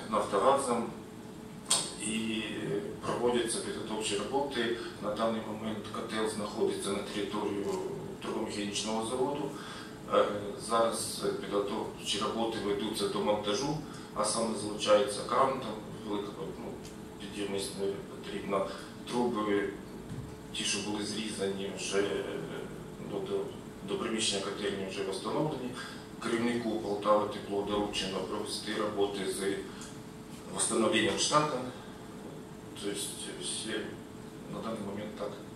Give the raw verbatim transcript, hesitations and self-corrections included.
«Нафтогазом» і проводяться підготовчі роботи. На даний момент котел знаходиться на території турбомеханічного заводу. Зараз підготовчі роботи ведуться до монтажу, а саме залучається кран, там велика ну, підємність потрібна, труби, ті, що були зрізані, вже ну, до, до приміщення котельні вже встановлені. Керівнику Полтава Тепло доручено провести роботи з встановленням штату. Тобто, все на даний момент так.